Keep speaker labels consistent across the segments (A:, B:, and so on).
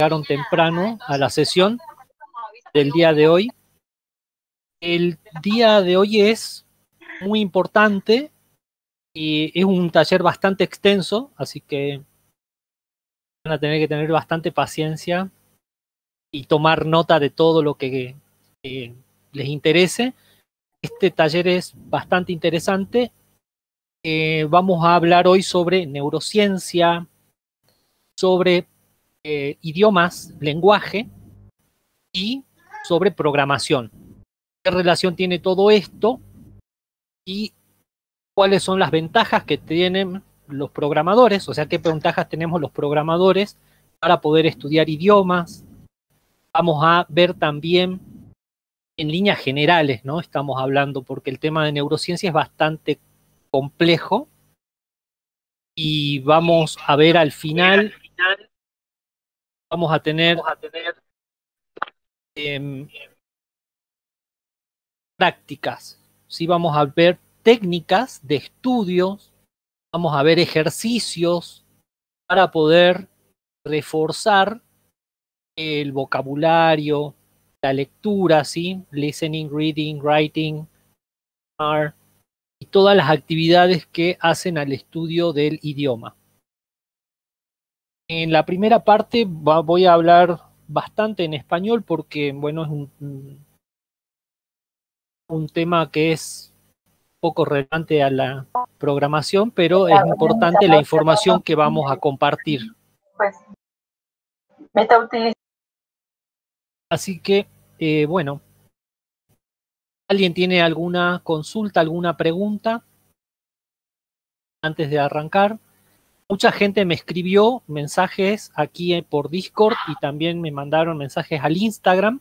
A: llegaron temprano a la sesión del día de hoy. El día de hoy es muy importante y es un taller bastante extenso, así que van a tener que tener bastante paciencia y tomar nota de todo lo que les interese. Este taller es bastante interesante. Vamos a hablar hoy sobre neurociencia, sobre idiomas, lenguaje y sobre programación. ¿Qué relación tiene todo esto? Y cuáles son las ventajas que tienen los programadores, o sea, qué ventajas tenemos los programadores para poder estudiar idiomas. Vamos a ver también en líneas generales, ¿no? Estamos hablando porque el tema de neurociencia es bastante complejo y vamos a ver al final, vamos a tener prácticas, ¿sí? Vamos a ver técnicas de estudios, vamos a ver ejercicios para poder reforzar el vocabulario, la lectura, ¿sí? Listening, reading, writing, y todas las actividades que hacen al estudio del idioma. En la primera parte voy a hablar bastante en español porque, bueno, es un tema que es poco relevante a la programación, pero es importante la información que vamos a compartir.
B: Pues, me está utilizando.
A: Así que, bueno, ¿alguien tiene alguna consulta, alguna pregunta antes de arrancar? Mucha gente me escribió mensajes aquí por Discord y también me mandaron mensajes al Instagram.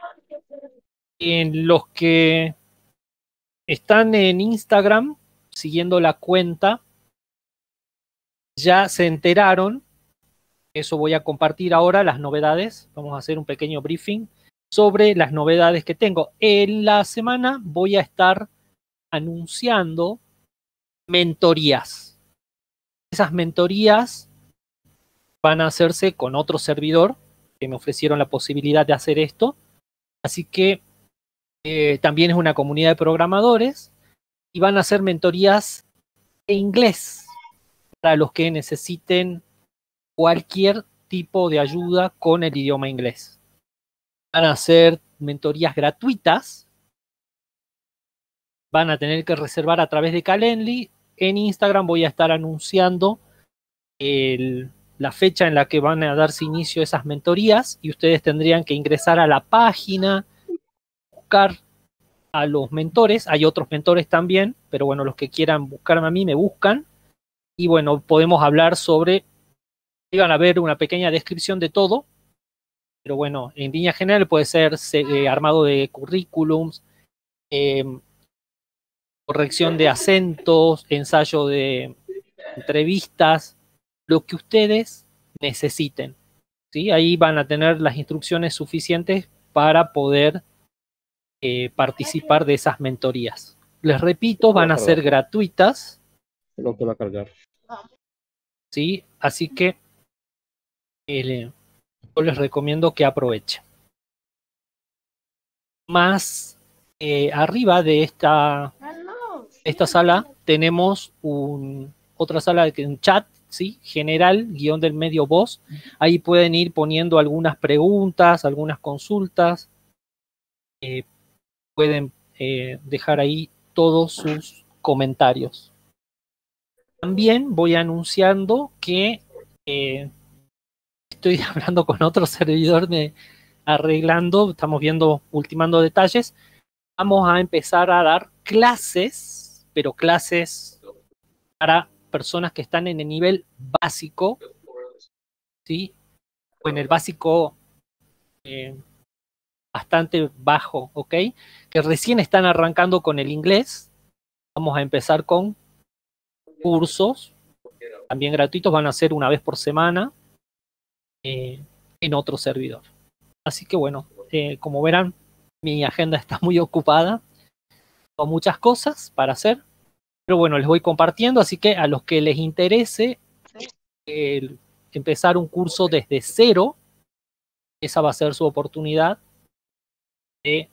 A: En los que están en Instagram siguiendo la cuenta ya se enteraron. Eso voy a compartir ahora, las novedades. Vamos a hacer un pequeño briefing sobre las novedades que tengo. En la semana voy a estar anunciando mentorías. Esas mentorías van a hacerse con otro servidor que me ofrecieron la posibilidad de hacer esto. Así que también es una comunidad de programadores y van a hacer mentorías en inglés para los que necesiten cualquier tipo de ayuda con el idioma inglés. Van a ser mentorías gratuitas. Van a tener que reservar a través de Calendly. En Instagram voy a estar anunciando la fecha en la que van a darse inicio a esas mentorías y ustedes tendrían que ingresar a la página, buscar a los mentores. Hay otros mentores también, pero bueno, los que quieran buscarme a mí me buscan. Y bueno, podemos hablar sobre, iban a ver una pequeña descripción de todo, pero bueno, en línea general puede ser armado de currículums, corrección de acentos, ensayo de entrevistas, lo que ustedes necesiten, ¿sí? Ahí van a tener las instrucciones suficientes para poder participar de esas mentorías. Les repito, van a ser gratuitas.
C: Lo que va a cargar.
A: ¿Sí? Así que yo les recomiendo que aprovechen. Más arriba de esta sala tenemos otra sala de un chat, ¿sí? General, guión del medio voz. Ahí pueden ir poniendo algunas preguntas, algunas consultas. Pueden dejar ahí todos sus comentarios. También voy anunciando que estoy hablando con otro servidor arreglando, estamos viendo, ultimando detalles. Vamos a empezar a dar clases, pero clases para personas que están en el nivel básico, ¿sí? O en el básico bastante bajo, ¿ok? Que recién están arrancando con el inglés. Vamos a empezar con cursos, también gratuitos, van a ser una vez por semana en otro servidor. Así que bueno, como verán, mi agenda está muy ocupada, con muchas cosas para hacer, pero bueno, les voy compartiendo, así que a los que les interese empezar un curso desde cero, esa va a ser su oportunidad de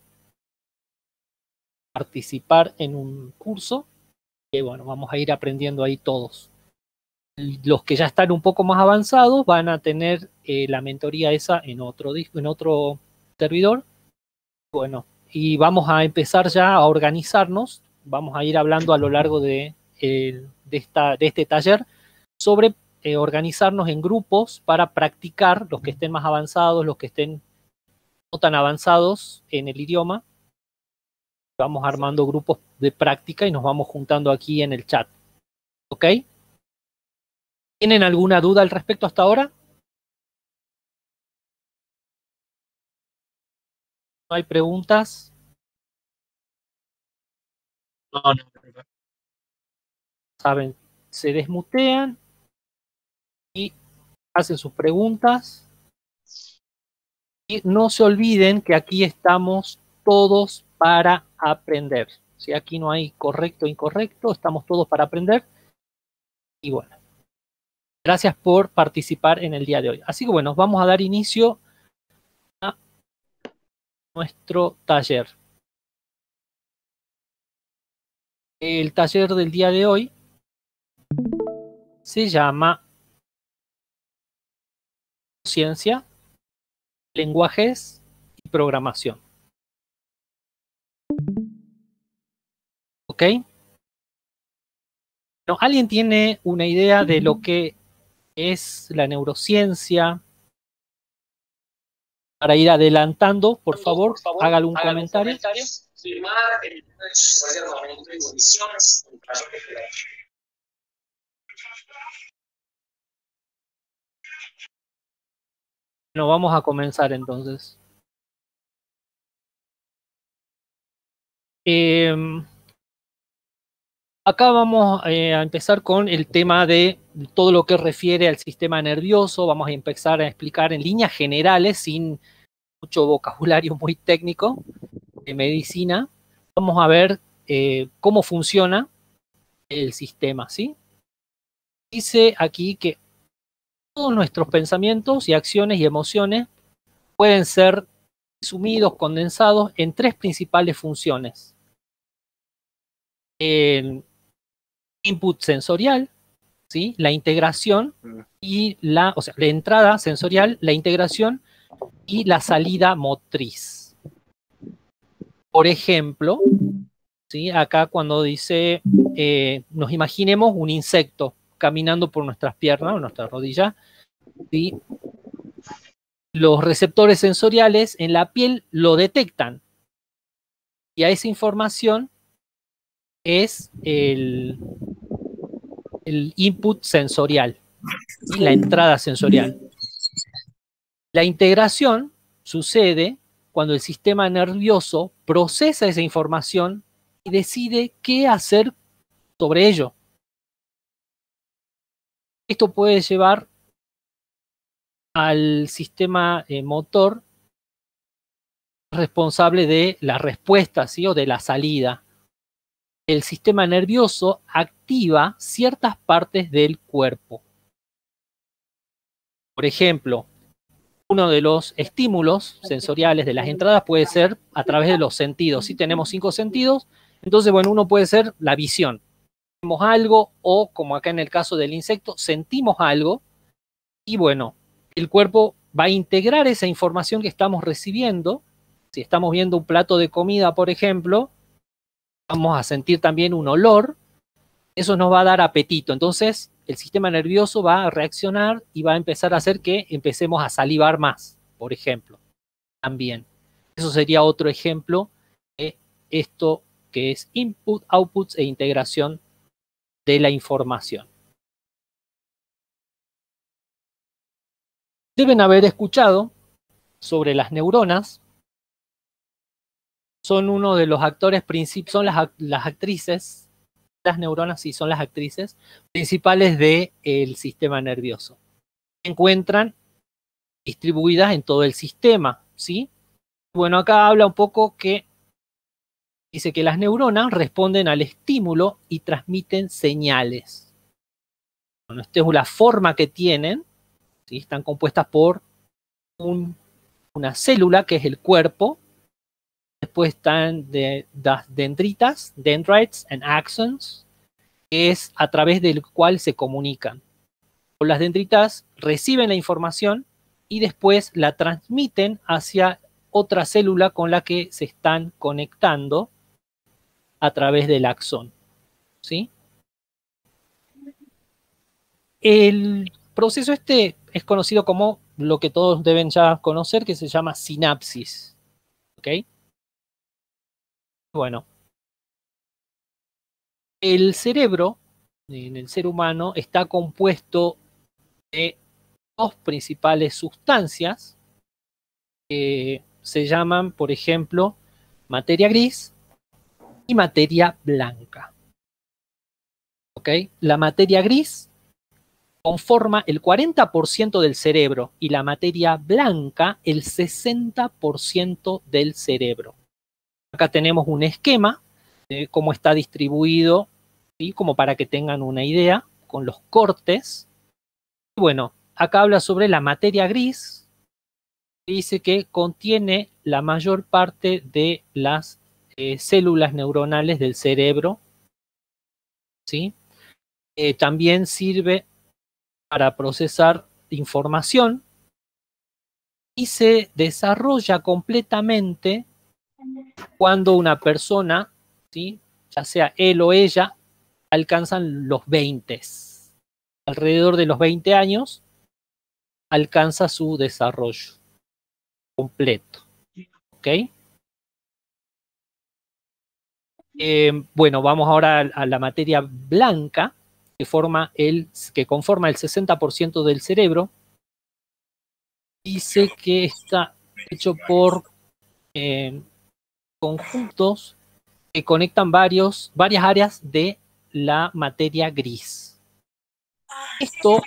A: participar en un curso que, bueno, vamos a ir aprendiendo ahí todos. Los que ya están un poco más avanzados van a tener la mentoría esa en otro servidor. Bueno, y vamos a empezar ya a organizarnos. Vamos a ir hablando a lo largo de este taller sobre organizarnos en grupos para practicar, los que estén más avanzados, los que estén no tan avanzados en el idioma. Vamos armando grupos de práctica y nos vamos juntando aquí en el chat. ¿Ok? ¿Tienen alguna duda al respecto hasta ahora? ¿No hay preguntas?
C: No.
A: Saben, se desmutean y hacen sus preguntas. Y no se olviden que aquí estamos todos para aprender. Si aquí no hay correcto o incorrecto, estamos todos para aprender. Y bueno, gracias por participar en el día de hoy. Así que bueno, vamos a dar inicio a nuestro taller. El taller del día de hoy se llama Ciencia, Lenguajes y Programación. ¿Ok? Bueno, ¿alguien tiene una idea de lo que es la neurociencia? Para ir adelantando, por favor, hágale un comentario. Bueno, vamos a comenzar entonces. Acá vamos a empezar con el tema de todo lo que refiere al sistema nervioso. Vamos a empezar a explicar en líneas generales, sin mucho vocabulario muy técnico de medicina. Vamos a ver cómo funciona el sistema, ¿sí? Dice aquí que todos nuestros pensamientos y acciones y emociones pueden ser resumidos, condensados en tres principales funciones. El input sensorial, ¿sí? La integración y la entrada sensorial, la integración y la salida motriz. Por ejemplo, ¿sí? Acá cuando dice, nos imaginemos un insecto caminando por nuestras piernas o nuestras rodillas, ¿sí? Los receptores sensoriales en la piel lo detectan y a esa información es el input sensorial y la entrada sensorial. La integración sucede cuando el sistema nervioso procesa esa información y decide qué hacer sobre ello. Esto puede llevar al sistema motor responsable de la respuesta, ¿sí? O de la salida. El sistema nervioso activa ciertas partes del cuerpo. Por ejemplo, uno de los estímulos sensoriales de las entradas puede ser a través de los sentidos. Si tenemos 5 sentidos, entonces, bueno, uno puede ser la visión. Vemos algo o, como acá en el caso del insecto, sentimos algo y, bueno, el cuerpo va a integrar esa información que estamos recibiendo. Si estamos viendo un plato de comida, por ejemplo, vamos a sentir también un olor. Eso nos va a dar apetito. Entonces, el sistema nervioso va a reaccionar y va a empezar a hacer que empecemos a salivar más, por ejemplo. También. Eso sería otro ejemplo de esto que es input, outputs e integración de la información. Deben haber escuchado sobre las neuronas. Son uno de los actores principales, son las actrices. Las neuronas sí son las actrices principales del sistema nervioso. Se encuentran distribuidas en todo el sistema, ¿sí? Bueno, acá habla un poco que dice que las neuronas responden al estímulo y transmiten señales. Bueno, esta es la forma que tienen, ¿sí? Están compuestas por un una célula, que es el cuerpo. Después están las dendritas, dendrites and axons, que es a través del cual se comunican. Las dendritas reciben la información y después la transmiten hacia otra célula con la que se están conectando a través del axón, ¿sí? El proceso este es conocido como lo que todos deben ya conocer, que se llama sinapsis, ¿ok? Bueno, el cerebro en el ser humano está compuesto de dos principales sustancias que se llaman, por ejemplo, materia gris y materia blanca. ¿Ok? La materia gris conforma el 40% del cerebro y la materia blanca el 60% del cerebro. Acá tenemos un esquema de cómo está distribuido, ¿sí? Como para que tengan una idea, con los cortes. Y bueno, acá habla sobre la materia gris. Dice que contiene la mayor parte de las células neuronales del cerebro, ¿sí? También sirve para procesar información y se desarrolla completamente cuando una persona, ¿sí? Ya sea él o ella, alcanzan los 20. Alrededor de los 20 años alcanza su desarrollo completo. ¿Ok? Bueno, vamos ahora a la materia blanca, que conforma el 60% del cerebro. Dice que está hecho por conjuntos que conectan varias áreas de la materia gris. Esto,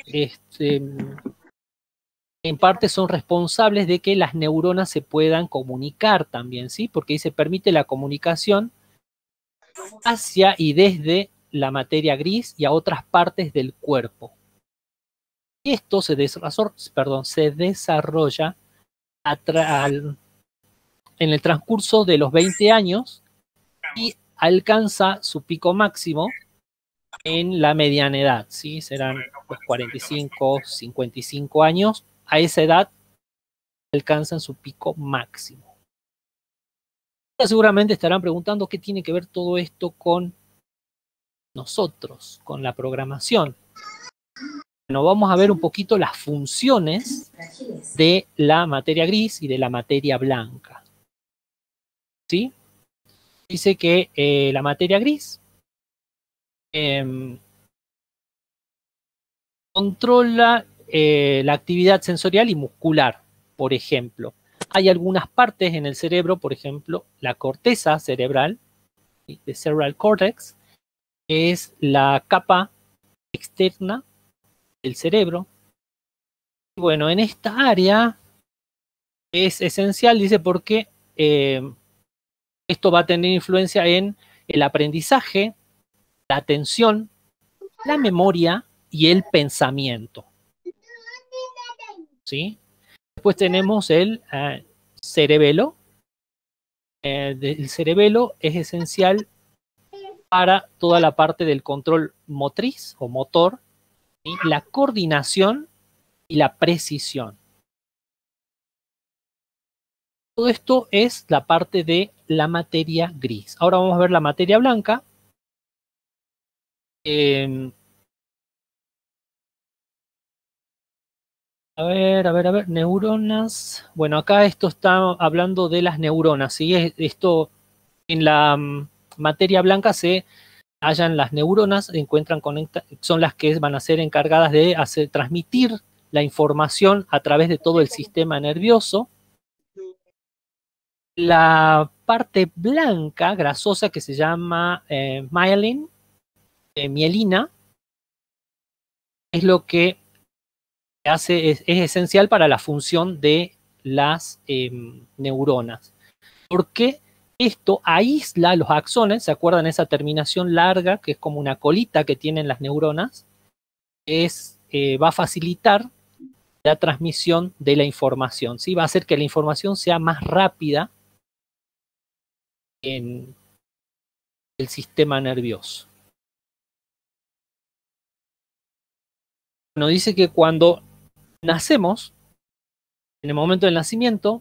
A: en parte, son responsables de que las neuronas se puedan comunicar también, ¿sí? Porque dice, permite la comunicación hacia y desde la materia gris y a otras partes del cuerpo. Esto se desarrolla en el transcurso de los 20 años y alcanza su pico máximo en la mediana edad, ¿sí? Serán los 45, 55 años. A esa edad alcanzan su pico máximo. Seguramente estarán preguntando qué tiene que ver todo esto con nosotros, con la programación. Bueno, vamos a ver un poquito las funciones de la materia gris y de la materia blanca. ¿Sí? Dice que la materia gris controla la actividad sensorial y muscular, por ejemplo. Hay algunas partes en el cerebro, por ejemplo, la corteza cerebral, the cerebral cortex, que es la capa externa del cerebro. Y bueno, en esta área es esencial, dice, porque esto va a tener influencia en el aprendizaje, la atención, la memoria y el pensamiento. ¿Sí? Después tenemos el cerebelo. El cerebelo es esencial para toda la parte del control motriz o motor, ¿sí? La coordinación y la precisión. Todo esto es la parte de la materia gris. Ahora vamos a ver la materia blanca. A ver, neuronas. Bueno, acá esto está hablando de las neuronas, ¿sí? Esto en la materia blanca se hallan las neuronas, son las que van a ser encargadas de transmitir la información a través de todo el sistema nervioso. La parte blanca, grasosa, que se llama mielina, es lo que es esencial para la función de las neuronas. Porque esto aísla los axones, ¿se acuerdan esa terminación larga que es como una colita que tienen las neuronas? Va a facilitar la transmisión de la información, ¿sí? Va a hacer que la información sea más rápida en el sistema nervioso. Bueno, dice que cuando nacemos, en el momento del nacimiento,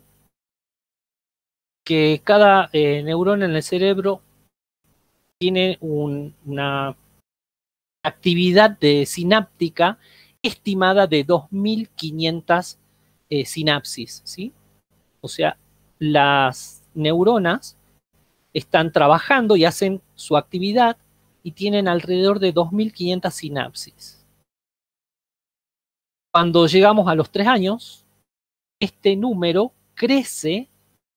A: que cada neurona en el cerebro tiene una actividad sináptica estimada de 2500 sinapsis, ¿sí? O sea, las neuronas están trabajando y hacen su actividad y tienen alrededor de 2500 sinapsis. Cuando llegamos a los 3 años, este número crece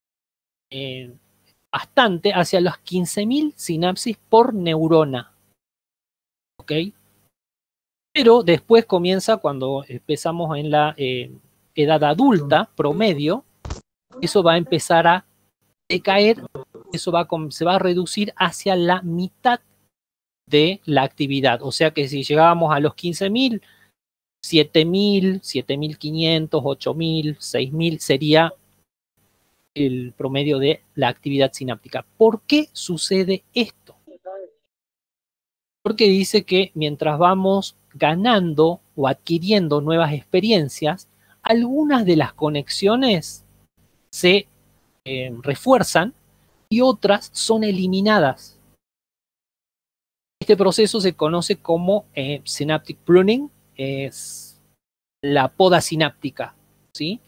A: bastante hacia las 15.000 sinapsis por neurona. ¿Ok? Pero después comienza, cuando empezamos en la edad adulta promedio, eso va a empezar a decaer, eso se va a reducir hacia la mitad de la actividad. O sea que si llegábamos a los 15.000, 7.000, 7.500, 8.000, 6.000 sería el promedio de la actividad sináptica. ¿Por qué sucede esto? Porque dice que mientras vamos ganando o adquiriendo nuevas experiencias, algunas de las conexiones se refuerzan y otras son eliminadas. Este proceso se conoce como synaptic pruning, es la poda sináptica, ¿sí?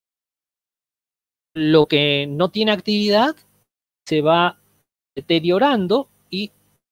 A: Lo que no tiene actividad se va deteriorando y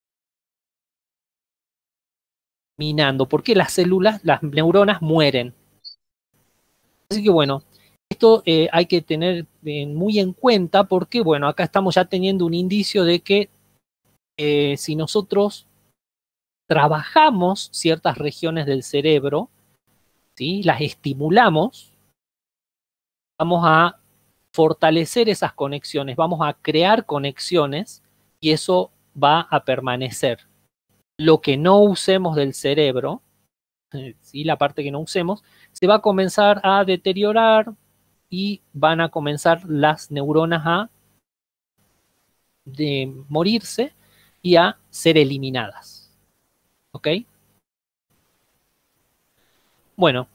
A: minando, porque las células, las neuronas mueren. Así que bueno, esto hay que tener muy en cuenta porque, bueno, acá estamos ya teniendo un indicio de que si nosotros trabajamos ciertas regiones del cerebro, ¿sí? Las estimulamos, vamos a fortalecer esas conexiones, vamos a crear conexiones y eso va a permanecer. Lo que no usemos del cerebro, ¿sí? La parte que no usemos, se va a comenzar a deteriorar y van a comenzar las neuronas a morirse y a ser eliminadas. ¿Ok? Bueno,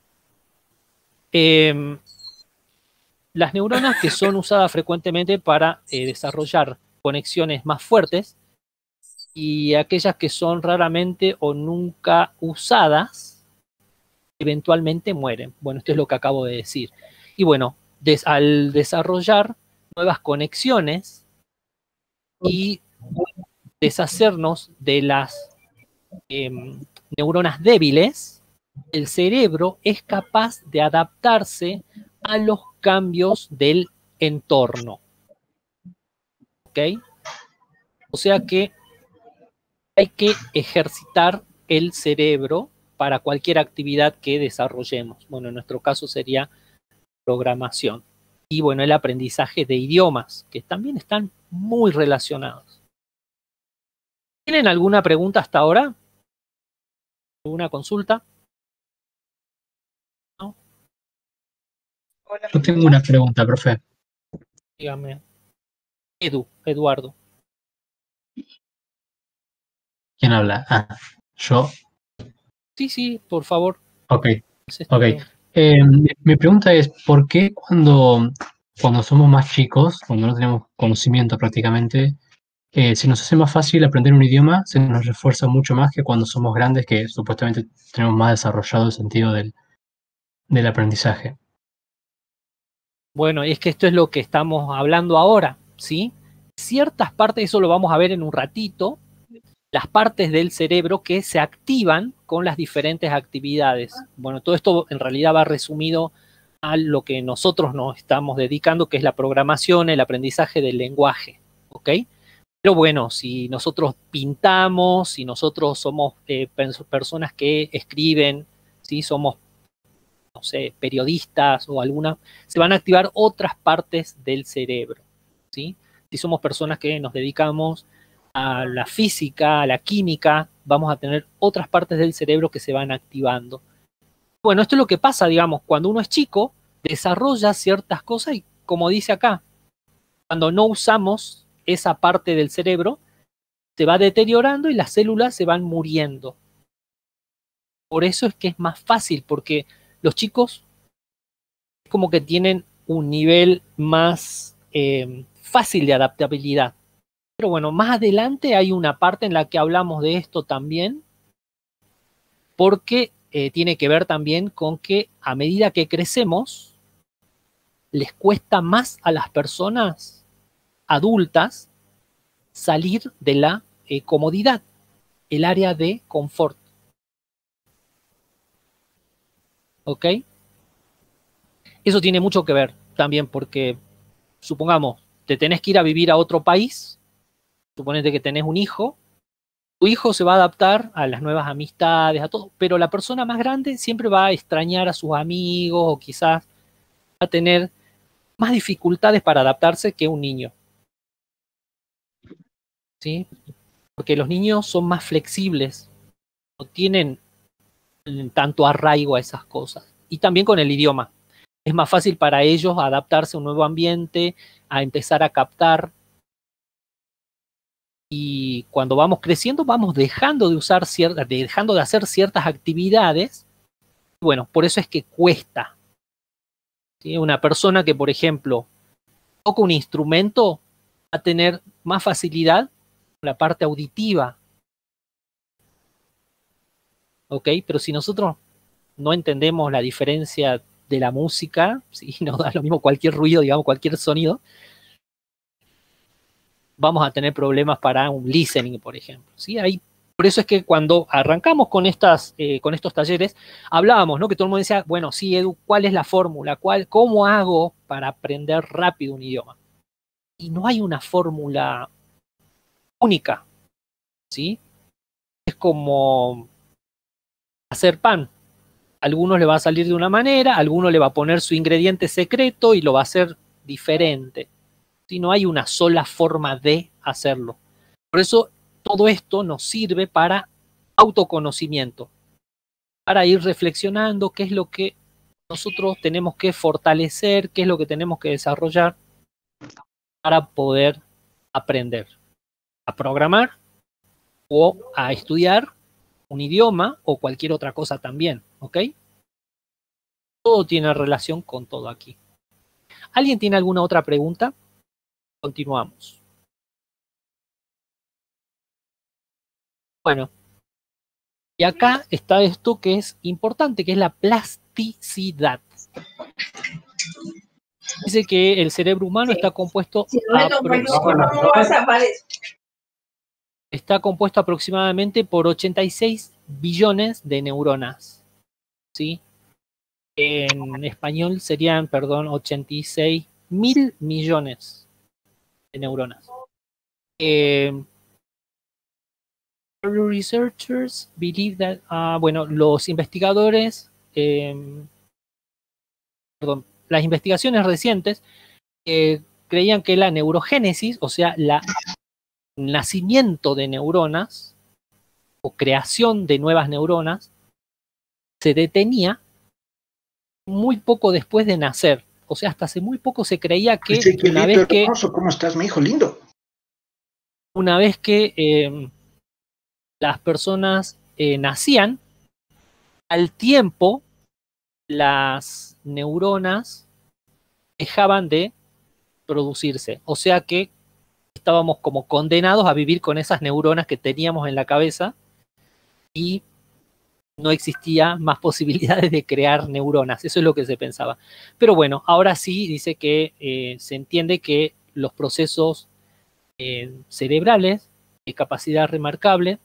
A: las neuronas que son usadas frecuentemente para desarrollar conexiones más fuertes y aquellas que son raramente o nunca usadas, eventualmente mueren. Bueno, esto es lo que acabo de decir. Y bueno, al desarrollar nuevas conexiones y deshacernos de las neuronas débiles, el cerebro es capaz de adaptarse a los cambios del entorno. ¿Ok? O sea que hay que ejercitar el cerebro para cualquier actividad que desarrollemos. Bueno, en nuestro caso sería programación. Y bueno, el aprendizaje de idiomas, que también están muy relacionados. ¿Tienen alguna pregunta hasta ahora? ¿Alguna consulta? ¿No?
C: Yo tengo una pregunta, profe.
A: Dígame. Eduardo.
C: ¿Quién habla? Ah, yo.
A: Sí, por favor.
C: Ok,
A: Es
C: ok.
A: pregunta.
C: Mi pregunta es, ¿por qué cuando somos más chicos, cuando no tenemos conocimiento prácticamente, se nos hace más fácil aprender un idioma, se nos refuerza mucho más que cuando somos grandes, que supuestamente tenemos más desarrollado el sentido del aprendizaje?
A: Bueno, es que esto es lo que estamos hablando ahora, ¿sí? Ciertas partes, eso lo vamos a ver en un ratito, las partes del cerebro que se activan con las diferentes actividades. Bueno, todo esto en realidad va resumido a lo que nosotros nos estamos dedicando, que es la programación, el aprendizaje del lenguaje, ¿ok? Pero bueno, si nosotros pintamos, si nosotros somos personas que escriben, ¿sí? Somos, no sé, periodistas o alguna, se van a activar otras partes del cerebro, ¿sí? Si somos personas que nos dedicamos a la física, a la química, vamos a tener otras partes del cerebro que se van activando. Bueno, esto es lo que pasa, digamos, cuando uno es chico, desarrolla ciertas cosas y como dice acá, cuando no usamos esa parte del cerebro, se va deteriorando y las células se van muriendo. Por eso es que es más fácil, porque los chicos es como que tienen un nivel más fácil de adaptabilidad. Pero bueno, más adelante hay una parte en la que hablamos de esto también, porque tiene que ver también con que a medida que crecemos, les cuesta más a las personas adultas salir de la comodidad, el área de confort. ¿Ok? Eso tiene mucho que ver también porque, supongamos, te tenés que ir a vivir a otro país, suponete que tenés un hijo, tu hijo se va a adaptar a las nuevas amistades, a todo, pero la persona más grande siempre va a extrañar a sus amigos o quizás va a tener más dificultades para adaptarse que un niño. ¿Sí? Porque los niños son más flexibles, no tienen tanto arraigo a esas cosas. Y también con el idioma. Es más fácil para ellos adaptarse a un nuevo ambiente, a empezar a captar. Y cuando vamos creciendo, vamos dejando de usar dejando de hacer ciertas actividades. Bueno, por eso es que cuesta. ¿Sí? Una persona que, por ejemplo, toca un instrumento, va a tener más facilidad con la parte auditiva. ¿Ok? Pero si nosotros no entendemos la diferencia de la música, ¿sí? Nos da lo mismo cualquier ruido, digamos, cualquier sonido, vamos a tener problemas para un listening, por ejemplo. ¿Sí? Por eso es que cuando arrancamos con estos talleres, hablábamos, ¿no? Que todo el mundo decía, bueno, sí, Edu, ¿cuál es la fórmula? ¿Cómo hago para aprender rápido un idioma? Y no hay una fórmula única, ¿sí? Es como hacer pan. A algunos le va a salir de una manera, a algunos le va a poner su ingrediente secreto y lo va a hacer diferente. ¿Sí? No hay una sola forma de hacerlo. Por eso todo esto nos sirve para autoconocimiento, para ir reflexionando qué es lo que nosotros tenemos que fortalecer, qué es lo que tenemos que desarrollar para poder aprender a programar o a estudiar un idioma o cualquier otra cosa también, ¿ok? Todo tiene relación con todo aquí. ¿Alguien tiene alguna otra pregunta? Continuamos. Bueno, y acá está esto que es importante, que es la plasticidad. Dice que el cerebro humano está compuesto aproximadamente por 86 billones de neuronas. ¿Sí? En español serían, perdón, 86 mil millones de neuronas. Researchers believe that, bueno, los investigadores, perdón, las investigaciones recientes creían que la neurogénesis, o sea, el nacimiento de neuronas o creación de nuevas neuronas, se detenía muy poco después de nacer. O sea, hasta hace muy poco se creía que una vez que...
D: hermoso, ¿cómo estás, mi hijo lindo?
A: Una vez que las personas nacían, al tiempo las neuronas dejaban de producirse. O sea que estábamos como condenados a vivir con esas neuronas que teníamos en la cabeza y no existía más posibilidades de crear neuronas. Eso es lo que se pensaba. Pero bueno, ahora sí dice que se entiende que los procesos cerebrales de capacidad remarcable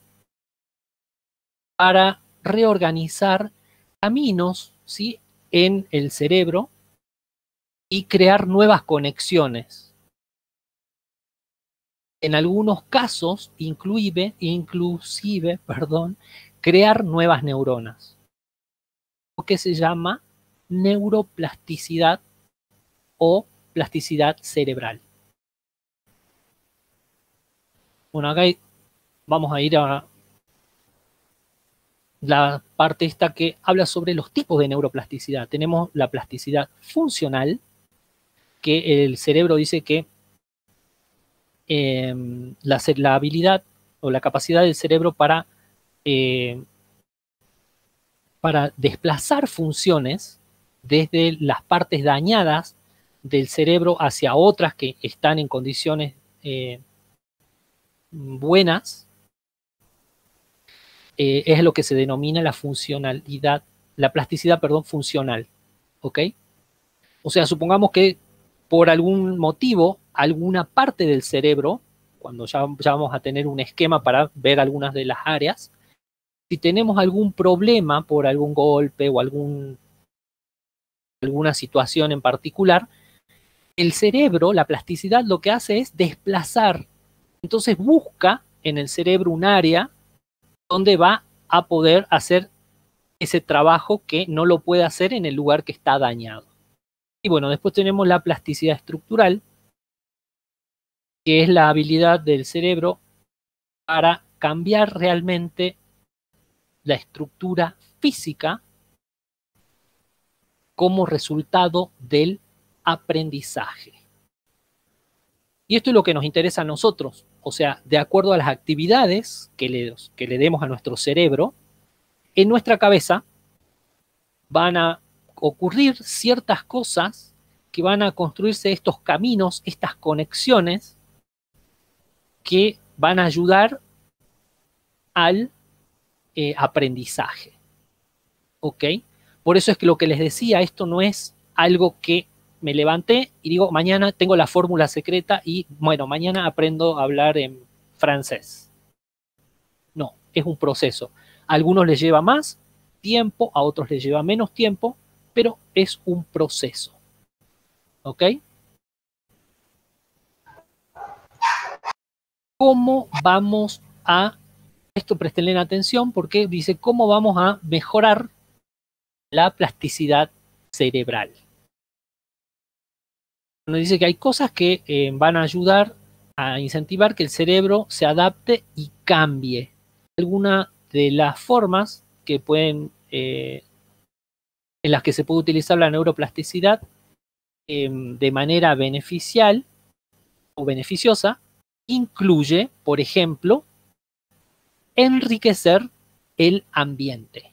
A: para reorganizar caminos, ¿sí? En el cerebro y crear nuevas conexiones. En algunos casos, inclusive, crear nuevas neuronas, lo que se llama neuroplasticidad o plasticidad cerebral. Bueno, acá vamos a ir a la parte esta que habla sobre los tipos de neuroplasticidad. Tenemos la plasticidad funcional, que el cerebro dice que la habilidad o la capacidad del cerebro para desplazar funciones desde las partes dañadas del cerebro hacia otras que están en condiciones buenas, es lo que se denomina la funcionalidad, la plasticidad, perdón, funcional. ¿Ok? O sea, supongamos que por algún motivo, alguna parte del cerebro, cuando ya vamos a tener un esquema para ver algunas de las áreas, si tenemos algún problema por algún golpe o alguna situación en particular, el cerebro, la plasticidad, lo que hace es desplazar. Entonces busca en el cerebro un área donde va a poder hacer ese trabajo que no lo puede hacer en el lugar que está dañado. Y bueno, después tenemos la plasticidad estructural, que es la habilidad del cerebro para cambiar realmente la estructura física como resultado del aprendizaje. Y esto es lo que nos interesa a nosotros. O sea, de acuerdo a las actividades que le demos a nuestro cerebro, en nuestra cabeza van a ocurrir ciertas cosas que van a construirse estos caminos, estas conexiones que van a ayudar al aprendizaje. ¿Ok? Por eso es que lo que les decía, esto no es algo que me levanté y digo, mañana tengo la fórmula secreta y, bueno, mañana aprendo a hablar en francés. No, es un proceso. A algunos les lleva más tiempo, a otros les lleva menos tiempo, pero es un proceso. ¿Ok? ¿Cómo vamos a... Esto prestenle atención porque dice cómo vamos a mejorar la plasticidad cerebral. Nos dice que hay cosas que van a ayudar a incentivar que el cerebro se adapte y cambie. Algunas de las formas que pueden, en las que se puede utilizar la neuroplasticidad de manera beneficial o beneficiosa, incluye, por ejemplo, enriquecer el ambiente.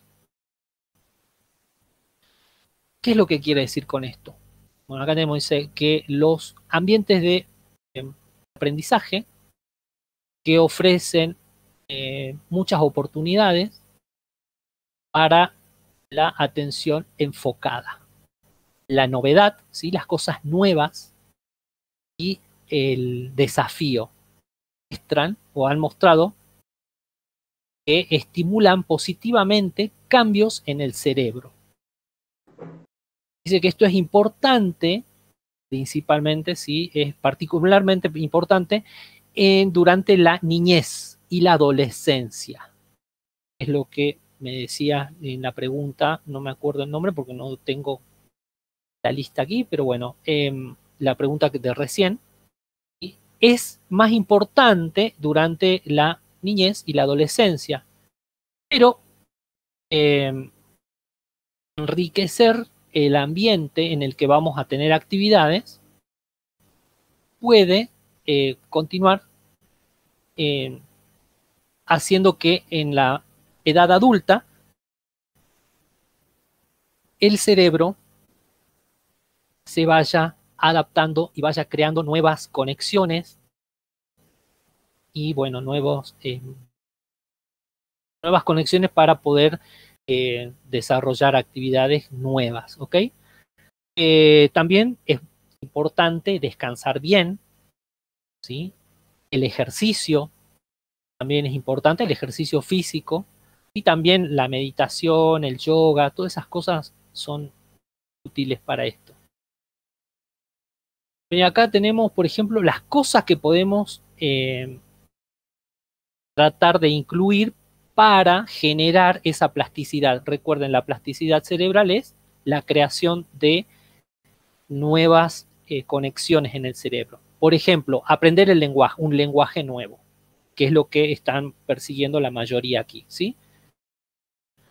A: ¿Qué es lo que quiere decir con esto? Bueno, acá tenemos dice que los ambientes de aprendizaje que ofrecen muchas oportunidades para la atención enfocada, la novedad, ¿sí? Las cosas nuevas y el desafío muestran o han mostrado que estimulan positivamente cambios en el cerebro. Dice que esto es importante, principalmente, sí, es particularmente importante durante la niñez y la adolescencia. Es lo que me decía en la pregunta, no me acuerdo el nombre porque no tengo la lista aquí, pero bueno, la pregunta de recién es más importante durante la niñez y la adolescencia, pero enriquecer el ambiente en el que vamos a tener actividades puede continuar haciendo que en la edad adulta el cerebro se vaya adaptando y vaya creando nuevas conexiones y, bueno, nuevas conexiones para poder desarrollar actividades nuevas, ¿ok? También es importante descansar bien, ¿sí? El ejercicio también es importante, el ejercicio físico y también la meditación, el yoga, todas esas cosas son útiles para esto. Y acá tenemos, por ejemplo, las cosas que podemos tratar de incluir para generar esa plasticidad. Recuerden, la plasticidad cerebral es la creación de nuevas conexiones en el cerebro. Por ejemplo, aprender el lenguaje, un lenguaje nuevo, que es lo que están persiguiendo la mayoría aquí, ¿sí?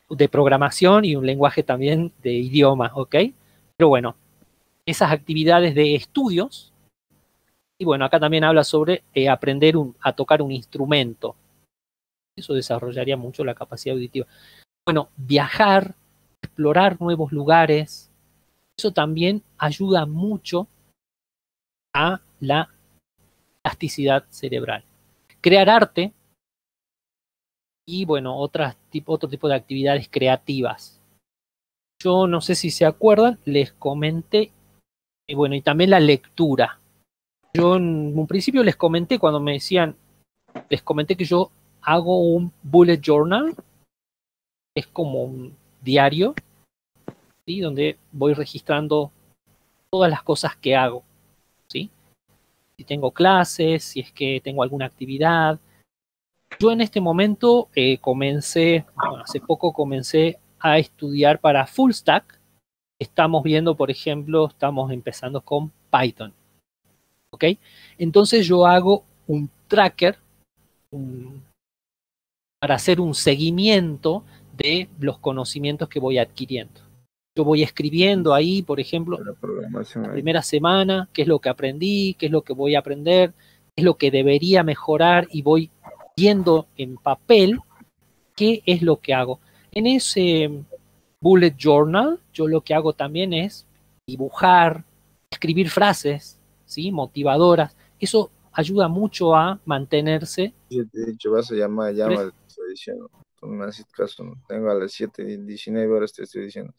A: de programación y un lenguaje también de idioma, ¿ok? Pero bueno, esas actividades de estudios, y bueno, acá también habla sobre aprender a tocar un instrumento. Eso desarrollaría mucho la capacidad auditiva. Bueno, viajar, explorar nuevos lugares, eso también ayuda mucho a la plasticidad cerebral. Crear arte y, bueno, otro tipo de actividades creativas. Yo no sé si se acuerdan, les comenté, y bueno, y también la lectura. Yo en un principio les comenté cuando me decían, les comenté que yo hago un bullet journal, es como un diario, ¿sí? Donde voy registrando todas las cosas que hago, ¿sí? Si tengo clases, si es que tengo alguna actividad. Yo en este momento hace poco comencé a estudiar para Full Stack. Estamos viendo, por ejemplo, estamos empezando con Python, ¿ok? Entonces yo hago un tracker para hacer un seguimiento de los conocimientos que voy adquiriendo. Yo voy escribiendo ahí, por ejemplo, la primera semana, qué es lo que aprendí, qué es lo que voy a aprender, qué es lo que debería mejorar, y voy viendo en papel qué es lo que hago. En ese bullet journal, yo lo que hago también es dibujar, escribir frases, ¿sí? Motivadoras. Eso ayuda mucho a mantenerse.
D: Yo te he dicho, vas a llamar, llama, te estoy diciendo. Tú no me haces caso, no. Tengo a las 7:19 horas, te estoy diciendo.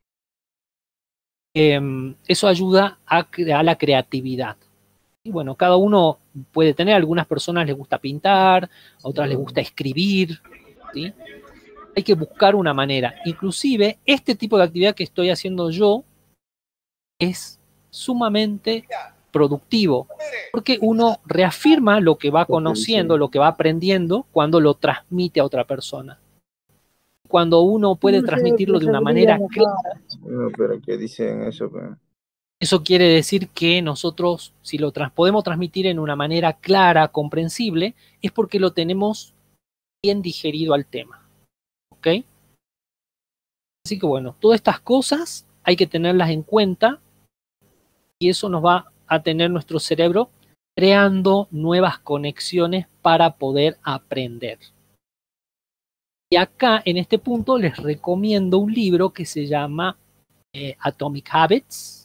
A: Eso ayuda a la creatividad. Y bueno, cada uno puede tener, algunas personas les gusta pintar, a otras les gusta escribir, ¿sí? Hay que buscar una manera. Inclusive, este tipo de actividad que estoy haciendo yo es sumamente productivo, porque uno reafirma lo que va conociendo, lo que va aprendiendo, cuando lo transmite a otra persona. Cuando uno puede transmitirlo de una manera clara.
D: No, pero ¿qué dicen eso? Pero...
A: Eso quiere decir que nosotros, si lo podemos transmitir en una manera clara, comprensible, es porque lo tenemos bien digerido al tema. ¿Ok? Así que bueno, todas estas cosas hay que tenerlas en cuenta, y eso nos va a tener nuestro cerebro creando nuevas conexiones para poder aprender. Y acá, en este punto, les recomiendo un libro que se llama Atomic Habits.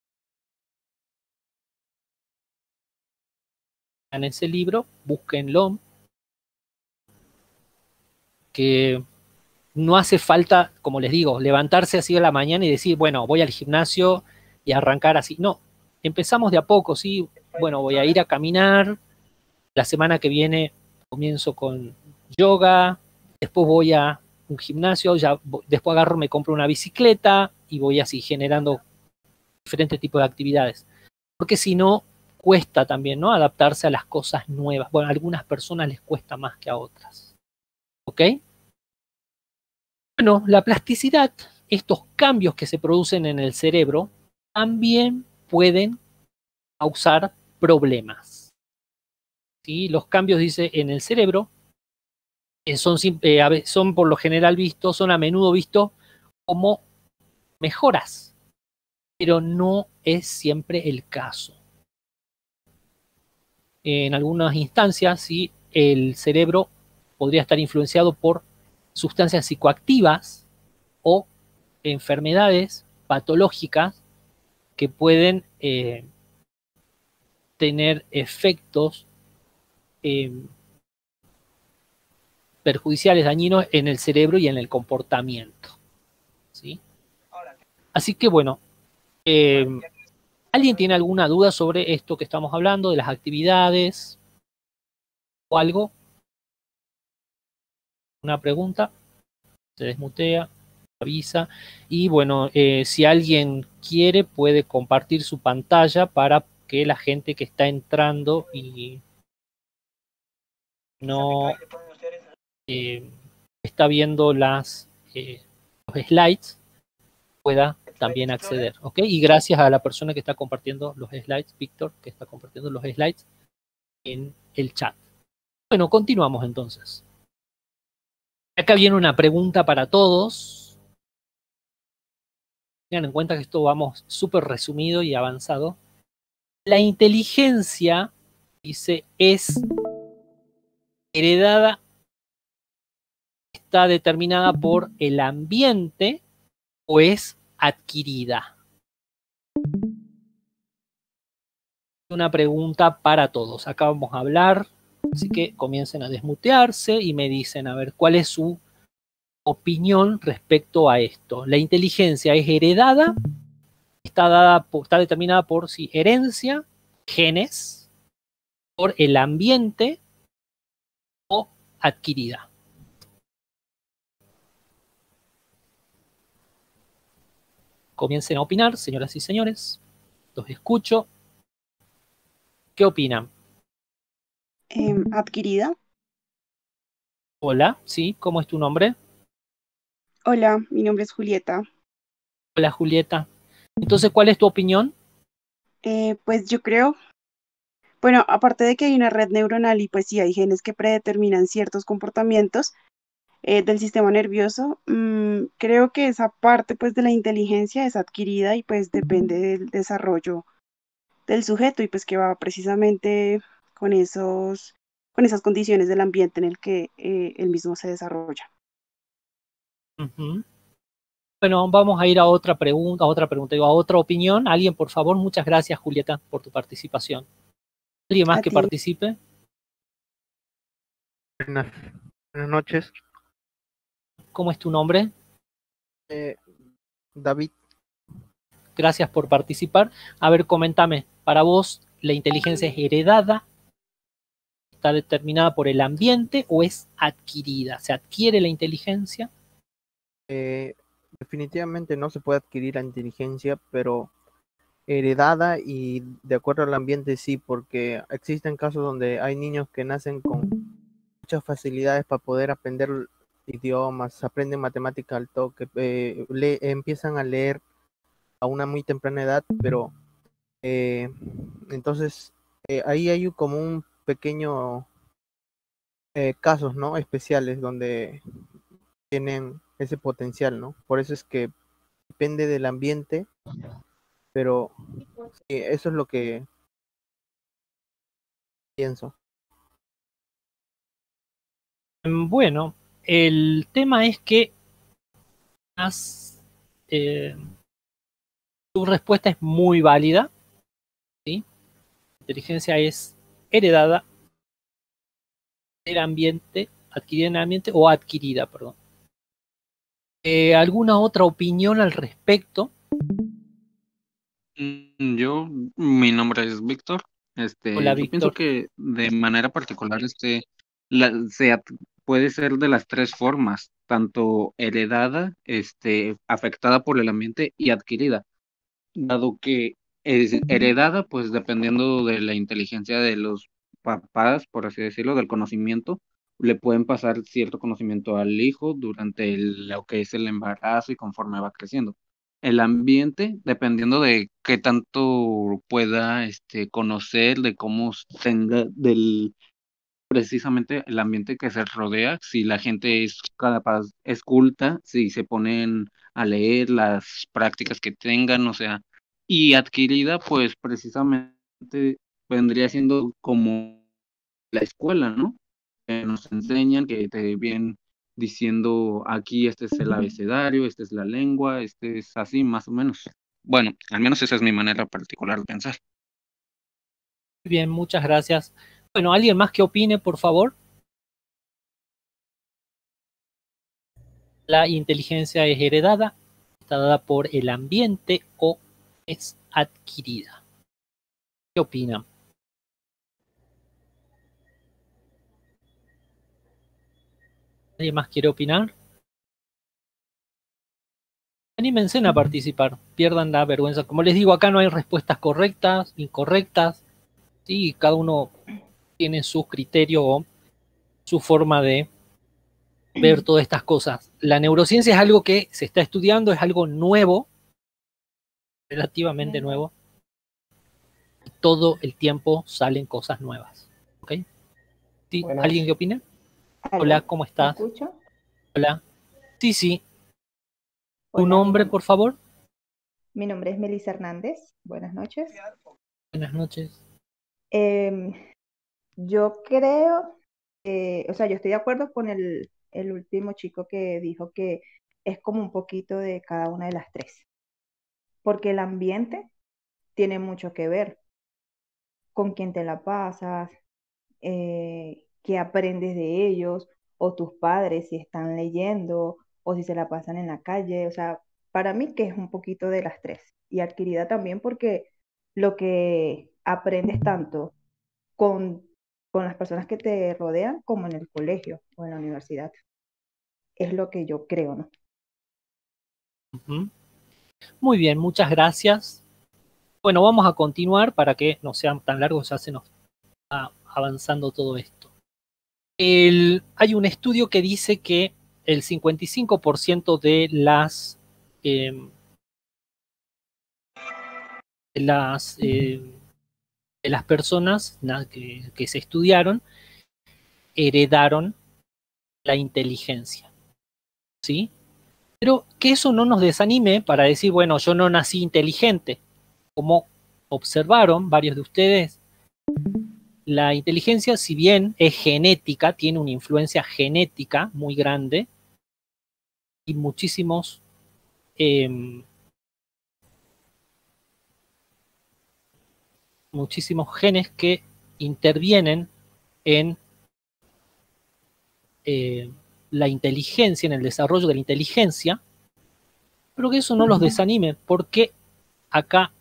A: En ese libro, búsquenlo, que no hace falta, como les digo, levantarse así a la mañana y decir, bueno, voy al gimnasio y arrancar así. No, empezamos de a poco, ¿sí? Bueno, voy a ir a caminar, la semana que viene comienzo con yoga, después voy a un gimnasio, después agarro, me compro una bicicleta y voy así generando diferentes tipos de actividades. Porque si no, cuesta también, ¿no? Adaptarse a las cosas nuevas. Bueno, a algunas personas les cuesta más que a otras. ¿Ok? Bueno, la plasticidad, estos cambios que se producen en el cerebro, también pueden causar problemas. ¿Sí? Los cambios, dice, en el cerebro son por lo general vistos, son a menudo vistos como mejoras, pero no es siempre el caso. En algunas instancias, sí, el cerebro podría estar influenciado por sustancias psicoactivas o enfermedades patológicas que pueden tener efectos perjudiciales, dañinos en el cerebro y en el comportamiento, ¿sí? Así que bueno, ¿alguien tiene alguna duda sobre esto que estamos hablando, de las actividades o algo? ¿Una pregunta? Se desmutea, avisa. Y bueno, si alguien quiere, puede compartir su pantalla para que la gente que está entrando y no está viendo los slides pueda también acceder, ¿ok? Y gracias a la persona que está compartiendo los slides, Víctor, que está compartiendo los slides en el chat. Bueno, continuamos entonces. Acá viene una pregunta para todos. Tengan en cuenta que esto vamos súper resumido y avanzado. La inteligencia, dice, es heredada, está determinada por el ambiente o es adquirida. Una pregunta para todos. Acá vamos a hablar, así que comiencen a desmutearse y me dicen, a ver, ¿cuál es su opinión respecto a esto? ¿La inteligencia es heredada? Está determinada por si herencia, genes, por el ambiente o adquirida. Comiencen a opinar, señoras y señores. Los escucho. ¿Qué opinan?
E: Adquirida.
A: Hola, ¿sí? ¿Cómo es tu nombre?
E: Hola, mi nombre es Julieta.
A: Hola, Julieta. Entonces, ¿cuál es tu opinión?
E: Pues yo creo, bueno, aparte de que hay una red neuronal y pues sí hay genes que predeterminan ciertos comportamientos del sistema nervioso, creo que esa parte pues de la inteligencia es adquirida y pues depende del desarrollo del sujeto y pues que va precisamente con con esas condiciones del ambiente en el que él mismo se desarrolla.
A: Uh-huh. Bueno, vamos a ir a otra pregunta, a otra opinión. Alguien, por favor, muchas gracias, Julieta, por tu participación. ¿Alguien más
E: A
A: que
E: ti.
A: participe?
F: Buenas noches.
A: ¿Cómo es tu nombre?
F: David.
A: Gracias por participar. A ver, coméntame, para vos, ¿la inteligencia es heredada? ¿Está determinada por el ambiente o es adquirida? ¿Se adquiere la inteligencia?
F: Definitivamente no se puede adquirir la inteligencia, pero heredada y de acuerdo al ambiente sí, porque existen casos donde hay niños que nacen con muchas facilidades para poder aprender idiomas, aprenden matemáticas al toque, empiezan a leer a una muy temprana edad, pero entonces ahí hay como un pequeño casos, ¿no? Especiales donde tienen ese potencial, ¿no? Por eso es que depende del ambiente, pero sí, eso es lo que pienso.
A: Bueno, el tema es que tu respuesta es muy válida, ¿sí? La inteligencia es heredada del ambiente, adquirida en el ambiente o adquirida, perdón. ¿Alguna otra opinión al respecto?
G: Mi nombre es Víctor.
A: Hola,
G: Yo pienso
A: Víctor.
G: que de manera particular, puede ser de las tres formas, tanto heredada, afectada por el ambiente y adquirida, dado que es heredada, pues dependiendo de la inteligencia de los papás, por así decirlo, del conocimiento, le pueden pasar cierto conocimiento al hijo durante lo que es el embarazo y conforme va creciendo. El ambiente, dependiendo de qué tanto pueda conocer, de cómo tenga, del precisamente el ambiente que se rodea, si la gente es capaz, es culta, si se ponen a leer las prácticas que tengan, o sea, y adquirida, pues precisamente vendría siendo como la escuela, ¿no? Que nos enseñan, que te vienen diciendo aquí este es el abecedario, esta es la lengua, este es así, más o menos. Bueno, al menos esa es mi manera particular de pensar.
A: Bien, muchas gracias. Bueno, ¿alguien más que opine, por favor? ¿La inteligencia es heredada, está dada por el ambiente o es adquirida? ¿Qué opinan? ¿Alguien más quiere opinar? Anímense a participar, pierdan la vergüenza. Como les digo, acá no hay respuestas correctas, incorrectas. Sí, cada uno tiene su criterio o su forma de ver todas estas cosas. La neurociencia es algo que se está estudiando, es algo nuevo, relativamente nuevo. Todo el tiempo salen cosas nuevas. ¿Ok? ¿Sí?
H: Buenas.
A: ¿Alguien que opine?
H: ¿Aló?
A: Hola, ¿cómo
H: ¿Me
A: estás?
H: escucha?
A: Hola. Sí, sí. ¿Tu
H: Hola,
A: nombre, por favor?
H: mi nombre es Melissa Hernández. Buenas noches.
A: Buenas noches.
H: Em, yo creo, o sea, yo estoy de acuerdo con el último chico que dijo que es como un poquito de cada una de las tres, porque el ambiente tiene mucho que ver con quién te la pasas, qué aprendes de ellos, o tus padres si están leyendo, o si se la pasan en la calle. O sea, para mí que es un poquito de las tres. Y adquirida también porque lo que aprendes tanto con, con las personas que te rodean como en el colegio o en la universidad. Es lo que yo creo, ¿no?
A: Ujú. Muy bien, muchas gracias. Bueno, vamos a continuar para que no sean tan largos, ya se nos está avanzando todo esto. Hay un estudio que dice que el 55% em, de las, eh, de las personas que se estudiaron heredaron la inteligencia, ¿sí? Pero que eso no nos desanime para decir, bueno, yo no nací inteligente. Como observaron varios de ustedes, la inteligencia, si bien es genética, tiene una influencia genética muy grande y eh, muchísimos genes que intervienen en eh, la inteligencia, en el desarrollo de la inteligencia, pero que eso no los desanime, porque acá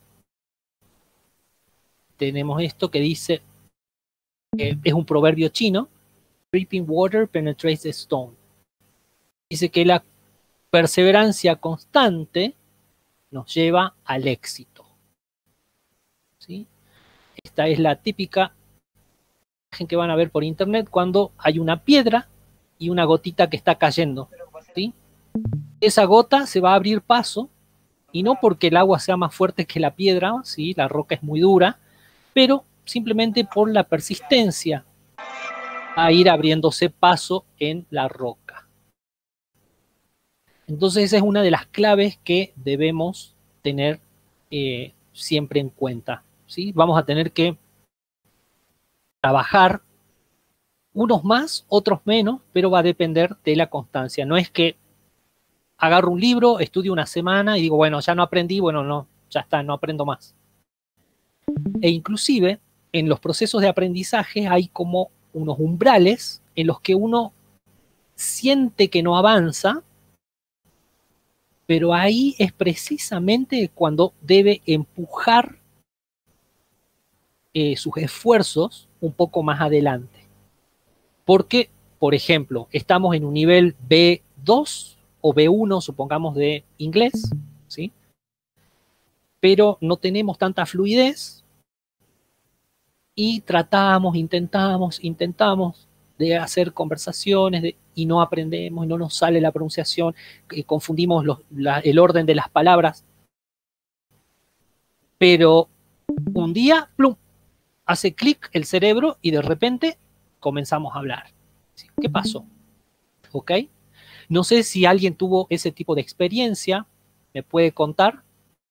A: tenemos esto que dice, es un proverbio chino, dripping water penetrates the stone. Dice que la perseverancia constante nos lleva al éxito, ¿sí? Esta es la típica imagen que van a ver por internet cuando hay una piedra y una gotita que está cayendo, ¿sí? Esa gota se va a abrir paso, y no porque el agua sea más fuerte que la piedra, ¿sí? La roca es muy dura, pero simplemente por la persistencia a ir abriéndose paso en la roca. Entonces esa es una de las claves que debemos tener siempre en cuenta, ¿sí? Vamos a tener que trabajar, unos más, otros menos, pero va a depender de la constancia. No es que agarro un libro, estudio una semana y digo, bueno, ya no aprendí, bueno, no, ya está, no aprendo más. E inclusive en los procesos de aprendizaje hay como unos umbrales en los que uno siente que no avanza, pero ahí es precisamente cuando debe empujar sus esfuerzos un poco más adelante. Porque, por ejemplo, estamos en un nivel B2 o B1, supongamos, de inglés, ¿sí? Pero no tenemos tanta fluidez y intentamos de hacer conversaciones y no aprendemos, y no nos sale la pronunciación, confundimos el orden de las palabras, pero un día, plum, hace clic el cerebro y de repente comenzamos a hablar. ¿Qué pasó? ¿Ok? No sé si alguien tuvo ese tipo de experiencia, ¿me puede contar?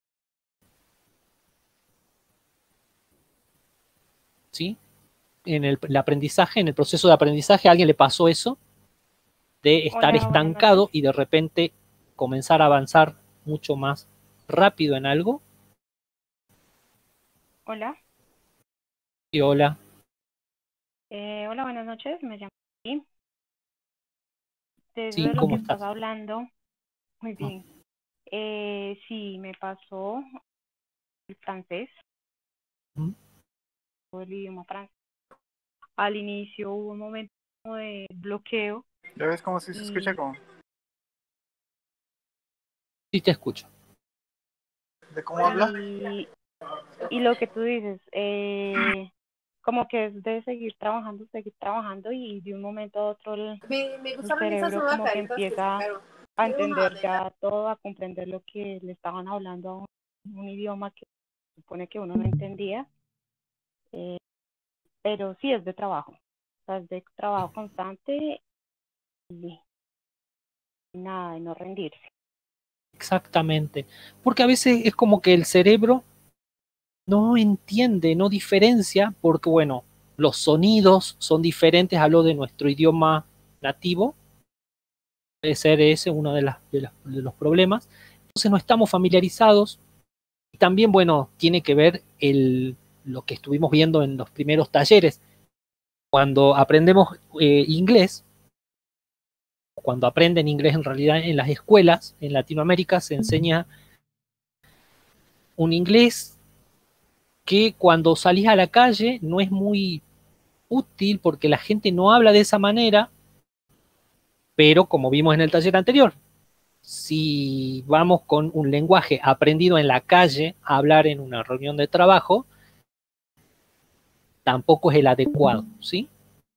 A: ¿Sí? En el aprendizaje, en el proceso de aprendizaje, ¿a alguien le pasó eso? De estar
I: Hola, buenas noches.
A: estancado y de repente comenzar a avanzar mucho más rápido en algo.
I: Hola.
A: Y hola.
I: Hola, buenas noches. Me llamo Lee. De eso
A: Sí,
I: de lo que
A: ¿cómo
I: estás
A: estás?
I: hablando, muy bien. Sí, me pasó el francés,
A: ¿Mm?
I: el idioma francés. Al inicio hubo un momento de bloqueo.
J: ¿Ya ves cómo sí se escucha como
A: Sí, te escucho.
J: de cómo habla?
I: Y lo que tú dices, como que es de seguir trabajando y de un momento a otro
K: Me
I: el
K: gustaban esas
I: cerebro
K: nuevas
I: como que
K: caritas que
I: empieza
K: sacaron.
I: a
K: Quiero una
I: entender
K: bandera.
I: ya todo, a comprender lo que le estaban hablando a un idioma que supone que uno no entendía, eh, pero sí es de trabajo, o sea, es de trabajo constante y nada, y no rendirse.
A: Exactamente. Porque a veces es como que el cerebro no entiende, no diferencia, porque bueno, los sonidos son diferentes a lo de nuestro idioma nativo. Puede ser ese uno de los problemas. Entonces no estamos familiarizados. Y también, bueno, tiene que ver lo que estuvimos viendo en los primeros talleres. Cuando aprendemos inglés, cuando aprenden inglés en realidad en las escuelas, en Latinoamérica se enseña un inglés que cuando salís a la calle no es muy útil porque la gente no habla de esa manera, pero como vimos en el taller anterior, si vamos con un lenguaje aprendido en la calle a hablar en una reunión de trabajo, tampoco es el adecuado, ¿sí?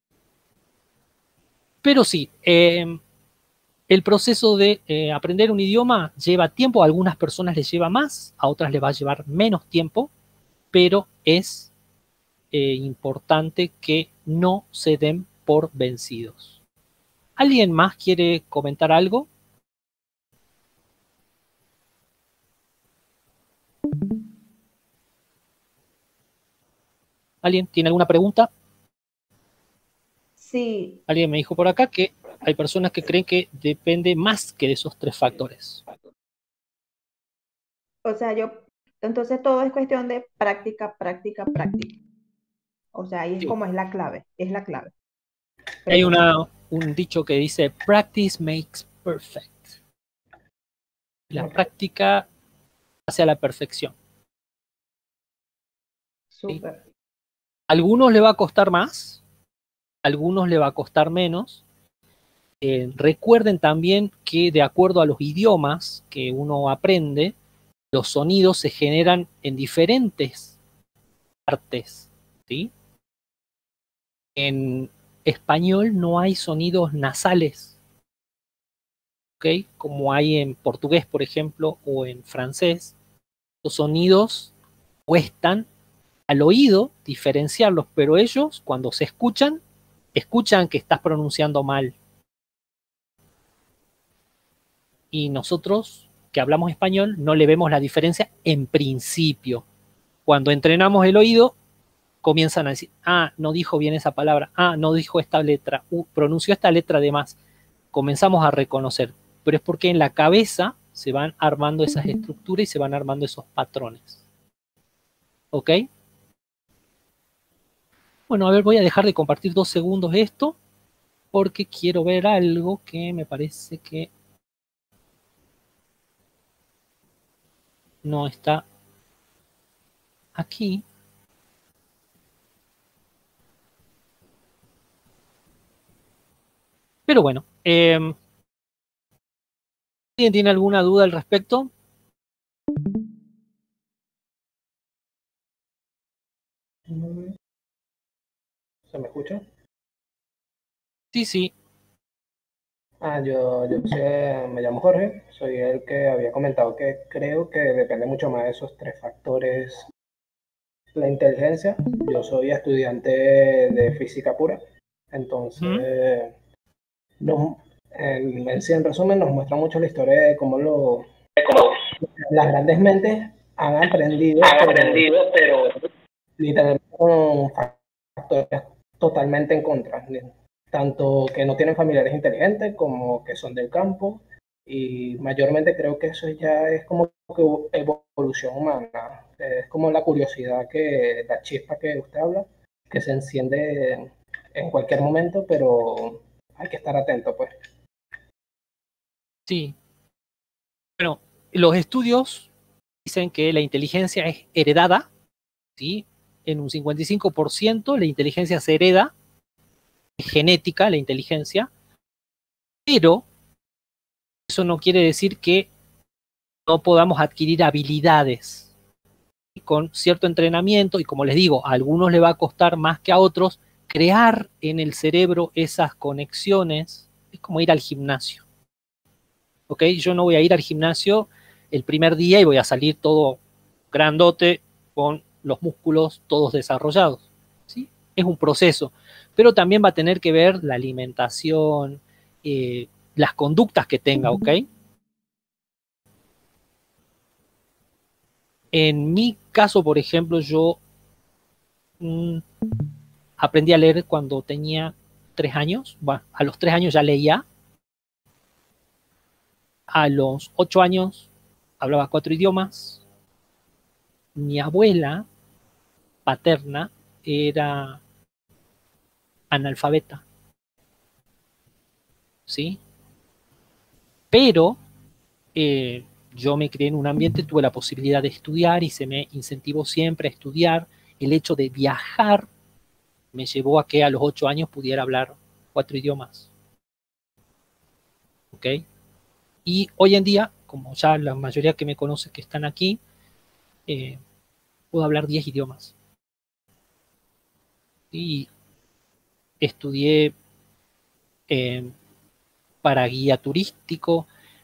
A: Pero sí, el proceso de aprender un idioma lleva tiempo, a algunas personas les lleva más, a otras les va a llevar menos tiempo, pero es importante que no se den por vencidos. ¿Alguien más quiere comentar algo? ¿Alguien tiene alguna pregunta?
H: Sí,
A: Alguien me dijo por acá que hay personas que creen que depende más que de esos 3 factores.
H: o sea, entonces todo es cuestión de práctica, práctica, práctica. O sea, ahí es
A: Sí.
H: como es la clave, es la clave.
A: Hay un dicho que dice, practice makes perfect. La práctica hace a la perfección.
H: Súper.
A: ¿Sí? A algunos le va a costar más, a algunos le va a costar menos. Recuerden también que de acuerdo a los idiomas que uno aprende, los sonidos se generan en diferentes partes, ¿sí? En español no hay sonidos nasales, ¿ok? Como hay en portugués, por ejemplo, o en francés. Los sonidos cuestan al oído diferenciarlos, pero ellos, cuando se escuchan que estás pronunciando mal. Y nosotros, que hablamos español, no le vemos la diferencia en principio. Cuando entrenamos el oído, comienzan a decir, ah, no dijo bien esa palabra, ah, no dijo esta letra, pronunció esta letra de más. Comenzamos a reconocer, pero es porque en la cabeza se van armando esas estructuras y se van armando esos patrones. ¿Ok? Bueno, a ver, voy a dejar de compartir 2 segundos esto, porque quiero ver algo que me parece que no está aquí. Pero bueno, ¿alguien tiene alguna duda al respecto?
K: ¿Se me escucha?
A: Sí, sí.
K: Yo me llamo Jorge, soy el que había comentado que creo que depende mucho más de esos 3 factores. La inteligencia, yo soy estudiante de física pura, entonces, en resumen, nos muestra mucho la historia de cómo las grandes mentes han aprendido, pero literalmente con factores totalmente en contra, tanto que no tienen familiares inteligentes como que son del campo, y mayormente creo que eso ya es como que evolución humana, es como la curiosidad, la chispa que usted habla, que se enciende en cualquier momento, pero hay que estar atento, pues.
A: Sí. Bueno, los estudios dicen que la inteligencia es heredada, ¿sí? En un 55% la inteligencia se hereda, es genética la inteligencia, pero eso no quiere decir que no podamos adquirir habilidades. Y con cierto entrenamiento, y como les digo, a algunos le va a costar más que a otros, crear en el cerebro esas conexiones es como ir al gimnasio. ¿Ok? Yo no voy a ir al gimnasio el primer día y voy a salir todo grandote con los músculos todos desarrollados, ¿sí? Es un proceso, pero también va a tener que ver la alimentación, las conductas que tenga, ¿ok? En mi caso, por ejemplo, yo aprendí a leer cuando tenía 3 años. Bueno, a los 3 años ya leía. A los 8 años hablaba 4 idiomas. Mi abuela paterna era analfabeta, ¿sí? Pero yo me crié en un ambiente, tuve la posibilidad de estudiar y se me incentivó siempre a estudiar. El hecho de viajar me llevó a que a los 8 años pudiera hablar 4 idiomas. ¿Ok? Y hoy en día, como ya la mayoría que me conoce que están aquí, puedo hablar 10 idiomas. Y estudié para guía turístico.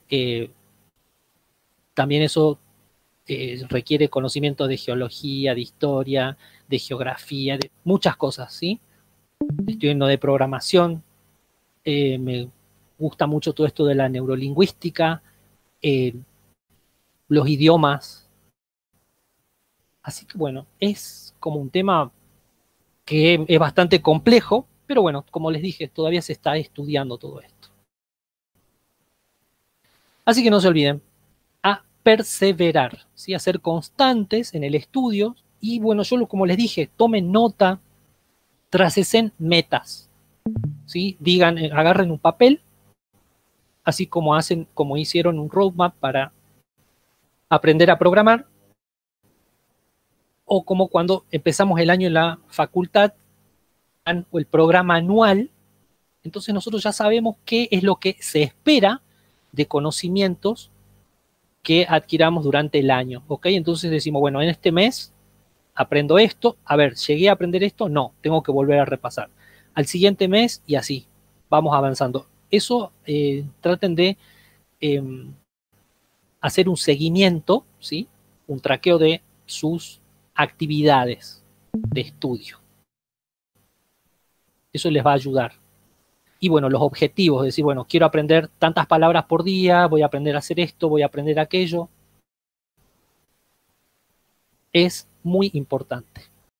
A: También eso requiere conocimiento de geología, de historia, de geografía, de muchas cosas, ¿sí? Estoy en lo de programación. Me gusta mucho todo esto de la neurolingüística, los idiomas. Así que bueno, es como un tema que es bastante complejo, pero bueno, como les dije, todavía se está estudiando todo esto. Así que no se olviden, a perseverar, ¿sí? A ser constantes en el estudio y bueno, yo como les dije, tomen nota, tracesen metas, ¿sí? Digan, agarren un papel, así como hicieron un roadmap para aprender a programar, o como cuando empezamos el año en la facultad, o el programa anual, entonces nosotros ya sabemos qué es lo que se espera de conocimientos que adquiramos durante el año, ¿ok? Entonces decimos, bueno, en este mes aprendo esto, a ver, ¿llegué a aprender esto? No, tengo que volver a repasar. Al siguiente mes y así, vamos avanzando. Eso traten de hacer un seguimiento, ¿sí? Un traqueo de sus actividades de estudio. Eso les va a ayudar. Y bueno, los objetivos, es decir, bueno, quiero aprender tantas palabras por día, voy a aprender a hacer esto, voy a aprender aquello. Es muy importante.